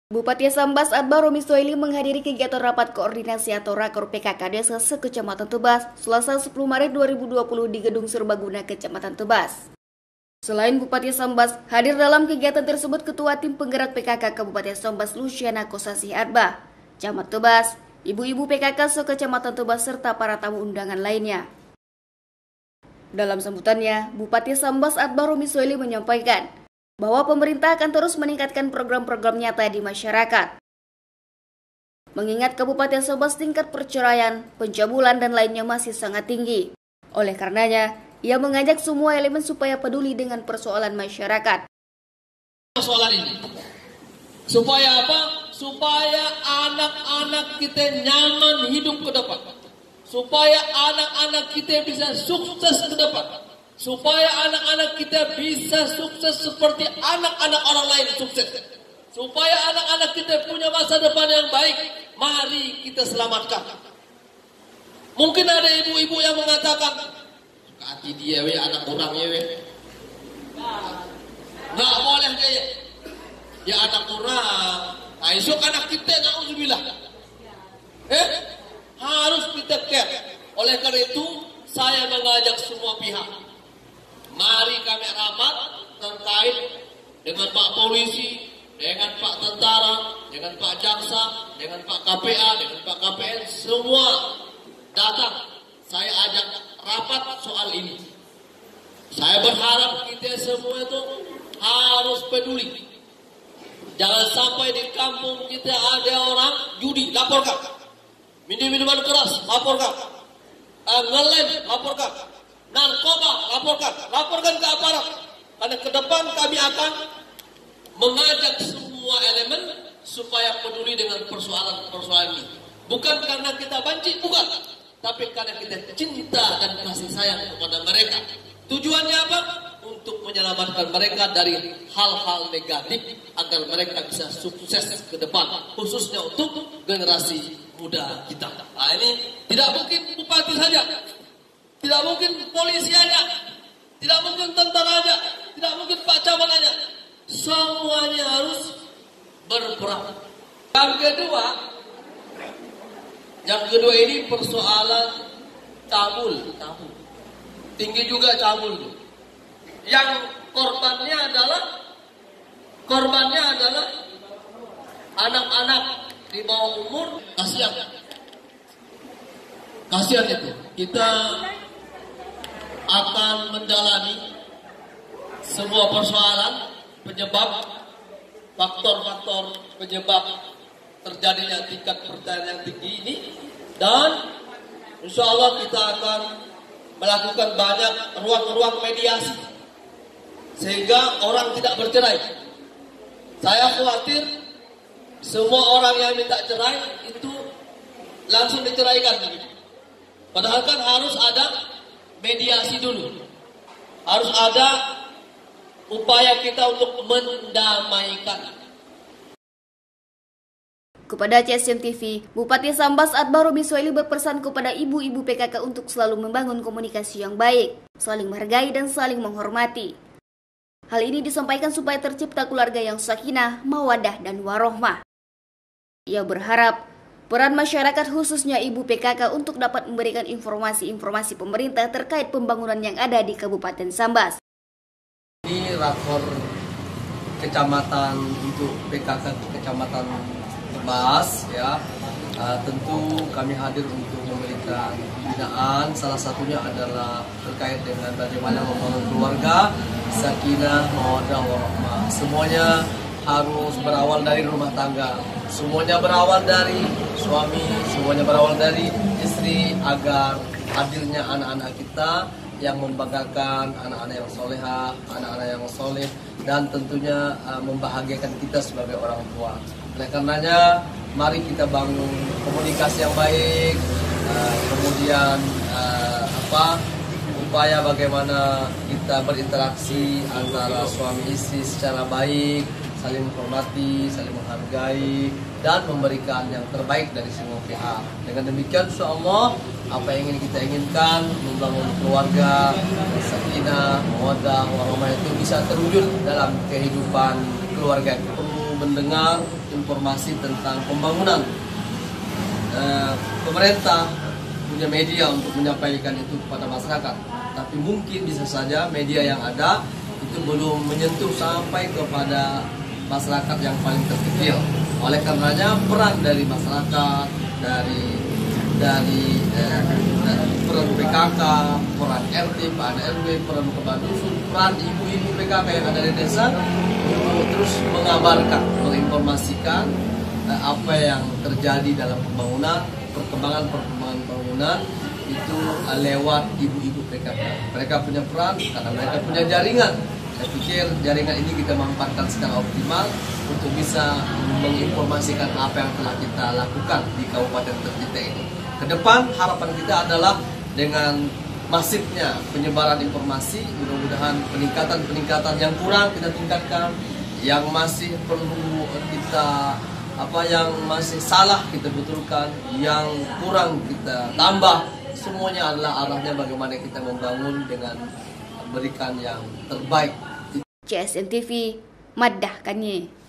Bupati Sambas Adbar Romi Soili menghadiri kegiatan rapat koordinasi atau rakor PKK Desa se-Kecamatan Tebas, Selasa 10 Maret 2020 di Gedung Serbaguna, Kecamatan Tebas. Selain Bupati Sambas, hadir dalam kegiatan tersebut Ketua Tim Penggerak PKK Kabupaten Sambas Luciana Kosasih Adba, Camat Tebas, ibu-ibu PKK se-Kecamatan Tebas serta para tamu undangan lainnya. Dalam sambutannya, Bupati Sambas Adbar Romi Soili menyampaikan bahwa pemerintah akan terus meningkatkan program-program nyata di masyarakat. Mengingat Kabupaten Sambas tingkat perceraian, pencabulan dan lainnya masih sangat tinggi. Oleh karenanya, ia mengajak semua elemen supaya peduli dengan persoalan masyarakat. Persoalan ini, supaya apa? Supaya anak-anak kita nyaman hidup ke depan. Supaya anak-anak kita bisa sukses ke depan. Supaya anak-anak kita bisa sukses seperti anak-anak orang lain sukses. Supaya anak-anak kita punya masa depan yang baik, mari kita selamatkan. Mungkin ada ibu-ibu yang mengatakan, hati dia anak orangnya nggak boleh kayak ya anak orang. Nah, esok anak kita na'udzubillah. Harus kita care. Oleh karena itu, saya mengajak semua pihak. Mari kami rapat terkait dengan Pak Polisi, dengan Pak Tentara, dengan Pak Jaksa, dengan Pak KPA, dengan Pak KPN, semua datang. Saya ajak rapat soal ini. Saya berharap kita semua itu harus peduli. Jangan sampai di kampung kita ada orang judi, laporkan. Minum-minuman keras, laporkan. Ngelem, laporkan. Narkoba, laporkan ke aparat. Karena ke depan kami akan mengajak semua elemen supaya peduli dengan persoalan-persoalan ini. Bukan karena kita benci, bukan. Tapi karena kita cinta dan kasih sayang kepada mereka. Tujuannya apa? Untuk menyelamatkan mereka dari hal-hal negatif agar mereka bisa sukses ke depan. Khususnya untuk generasi muda kita. Nah, ini tidak mungkin bupati saja. Tidak mungkin polisi aja, tidak mungkin tentara aja, tidak mungkin Pak Camat aja. Semuanya harus berperan. Yang kedua ini persoalan cabul. Tinggi juga cabul. Yang korbannya adalah anak-anak di bawah umur. Kasihan itu. Kita akan mendalami semua persoalan penyebab, faktor-faktor penyebab terjadinya tingkat perceraian yang tinggi ini, dan insya Allah kita akan melakukan banyak ruang-ruang mediasi sehingga orang tidak bercerai. Saya khawatir semua orang yang minta cerai itu langsung diceraikan. Padahal kan harus ada mediasi dulu. Harus ada upaya kita untuk mendamaikan. Kepada CSM TV, Bupati Sambas Adbar Romi Soili berpesan kepada ibu-ibu PKK untuk selalu membangun komunikasi yang baik, saling menghargai dan saling menghormati. Hal ini disampaikan supaya tercipta keluarga yang sakinah, mawadah dan warohmah. Ia berharap peran masyarakat khususnya ibu PKK untuk dapat memberikan informasi-informasi pemerintah terkait pembangunan yang ada di Kabupaten Sambas. Ini rakor kecamatan untuk PKK Kecamatan Tebas ya. Tentu kami hadir untuk memberikan pembinaan. Salah satunya adalah terkait dengan bagaimana membangun keluarga, sakinah, mawaddah, warahmah. Semuanya harus berawal dari rumah tangga. Semuanya berawal dari suami, semuanya berawal dari istri, agar hadirnya anak-anak kita yang membanggakan, anak-anak yang solehah, anak-anak yang soleh, dan tentunya membahagiakan kita sebagai orang tua. Oleh karenanya, mari kita bangun komunikasi yang baik, kemudian upaya bagaimana kita berinteraksi antara suami istri secara baik, saling menghormati, saling menghargai, dan memberikan yang terbaik dari semua pihak. Dengan demikian, insya Allah, apa yang ingin kita inginkan, membangun keluarga, sakinah, mawaddah, warahmah itu bisa terwujud dalam kehidupan keluarga. Perlu mendengar informasi tentang pembangunan. Pemerintah punya media untuk menyampaikan itu kepada masyarakat, tapi mungkin bisa saja media yang ada itu belum menyentuh sampai kepada masyarakat yang paling terkecil. Oleh karenanya peran dari masyarakat, dari peran PKK, peran RT, peran RW, peran kepala dusun, peran ibu-ibu PKK yang ada di desa untuk terus mengabarkan, menginformasikan apa yang terjadi dalam pembangunan, perkembangan pembangunan itu lewat ibu-ibu PKK. Mereka punya peran karena mereka punya jaringan. Saya pikir jaringan ini kita manfaatkan secara optimal untuk bisa menginformasikan apa yang telah kita lakukan di Kabupaten tercinta ini. Kedepan harapan kita adalah dengan masifnya penyebaran informasi, mudah-mudahan peningkatan yang kurang kita tingkatkan, yang masih perlu kita yang masih salah kita betulkan, yang kurang kita tambah. Semuanya adalah arahnya bagaimana kita membangun dengan berikan yang terbaik. CSN TV, Madah Kanye.